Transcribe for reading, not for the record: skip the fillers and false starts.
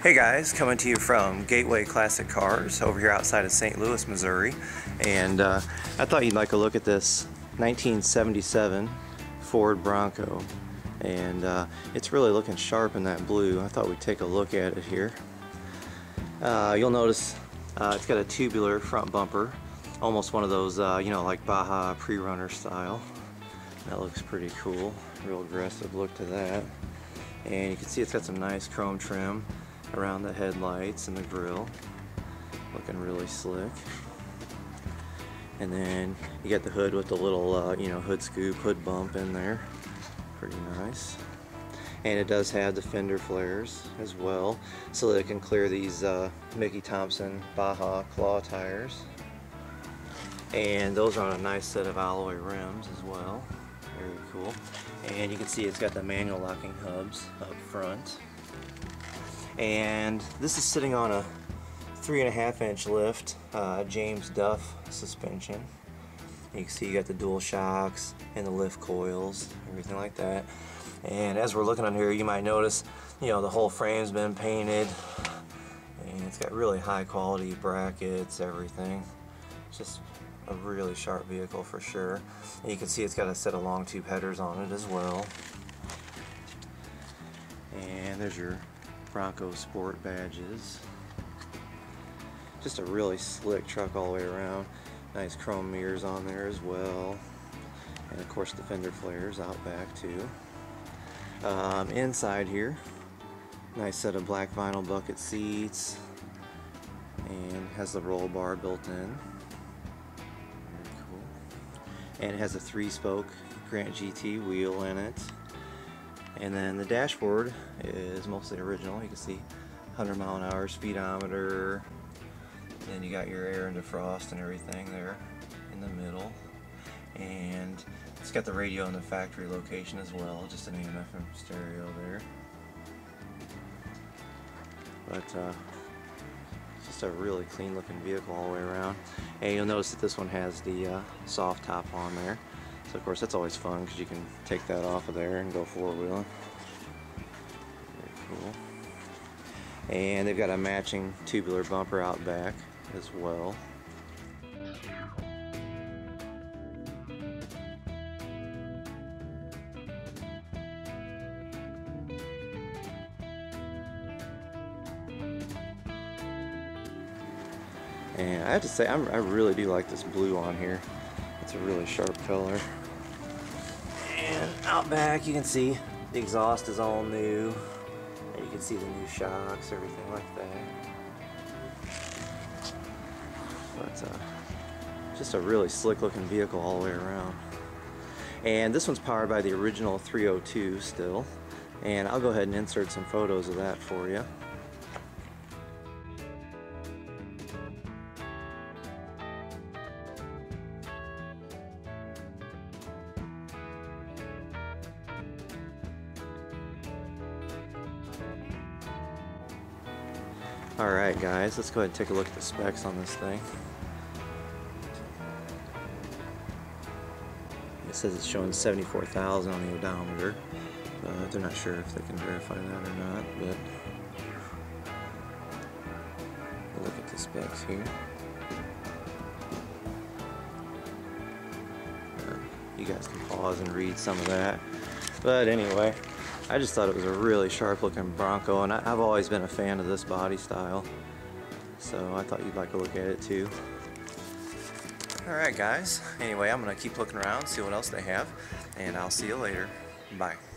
Hey guys, coming to you from Gateway Classic Cars over here outside of St. Louis, Missouri, and I thought you'd like a look at this 1977 Ford Bronco, and it's really looking sharp in that blue. I thought we'd take a look at it here. You'll notice it's got a tubular front bumper, almost one of those you know, like Baja pre-runner style. That looks pretty cool, real aggressive look to that. And you can see it's got some nice chrome trim around the headlights and the grille, looking really slick. And then you got the hood with the little you know, hood scoop, hood bump in there, pretty nice. And it does have the fender flares as well, so that it can clear these Thompson Baja claw tires. And those are on a nice set of alloy rims as well, very cool. And you can see it's got the manual locking hubs up front. And this is sitting on a 3.5-inch lift James Duff suspension. You can see you got the dual shocks and the lift coils, everything like that. And as we're looking on here, you might notice, you know, the whole frame's been painted, and it's got really high quality brackets, everything. It's just a really sharp vehicle for sure. And you can see it's got a set of long tube headers on it as well. And there's your Bronco Sport badges. Just a really slick truck all the way around. Nice chrome mirrors on there as well. And of course the fender flares out back too. Inside here, nice set of black vinyl bucket seats, and has the roll bar built in. Very cool. And it has a 3-spoke Grant GT wheel in it. And then the dashboard is mostly original. You can see 100-mile-an-hour speedometer. Then you got your air and defrost and everything there in the middle. And it's got the radio in the factory location as well, just an AM/FM stereo there. But it's just a really clean looking vehicle all the way around. And you'll notice that this one has the soft top on there. So of course that's always fun because you can take that off of there and go four-wheeling. Very cool. And they've got a matching tubular bumper out back as well. And I have to say, I really do like this blue on here. It's a really sharp color. And out back you can see the exhaust is all new. And you can see the new shocks, everything like that. But just a really slick looking vehicle all the way around. And this one's powered by the original 302 still. And I'll go ahead and insert some photos of that for you. Alright guys, let's go ahead and take a look at the specs on this thing. It says it's showing 74,000 on the odometer. They're not sure if they can verify that or not, but we'll look at the specs here. You guys can pause and read some of that. But anyway, I just thought it was a really sharp looking Bronco, and I've always been a fan of this body style, so I thought you'd like to look at it too. Alright guys, anyway, I'm going to keep looking around, see what else they have, and I'll see you later. Bye.